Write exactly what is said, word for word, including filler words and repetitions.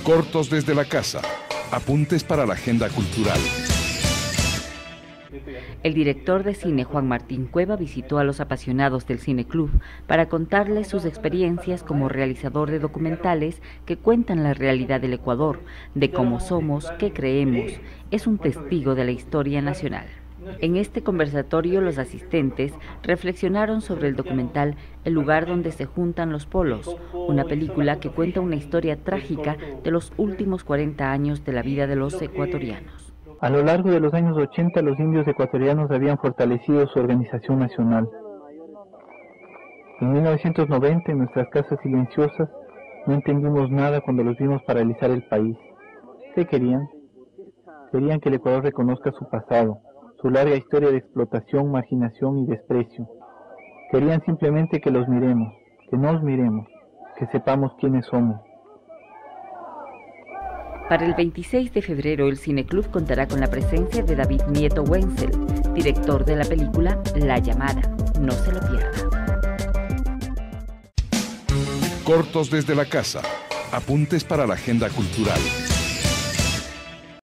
Cortos desde la casa. Apuntes para la agenda cultural. El director de cine Juan Martín Cueva visitó a los apasionados del Cine Club para contarles sus experiencias como realizador de documentales que cuentan la realidad del Ecuador, de cómo somos, qué creemos. Es un testigo de la historia nacional. En este conversatorio los asistentes reflexionaron sobre el documental El lugar donde se juntan los polos, una película que cuenta una historia trágica de los últimos cuarenta años de la vida de los ecuatorianos. A lo largo de los años ochenta, los indios ecuatorianos habían fortalecido su organización nacional. En mil novecientos noventa, en nuestras casas silenciosas, no entendimos nada cuando los vimos paralizar el país. ¿Qué querían? Querían que el Ecuador reconozca su pasado, su larga historia de explotación, marginación y desprecio. Querían simplemente que los miremos, que nos miremos, que sepamos quiénes somos. Para el veintiséis de febrero, el Cine Club contará con la presencia de David Nieto Wenzel, director de la película La Llamada. No se lo pierda. Cortos desde la casa. Apuntes para la agenda cultural.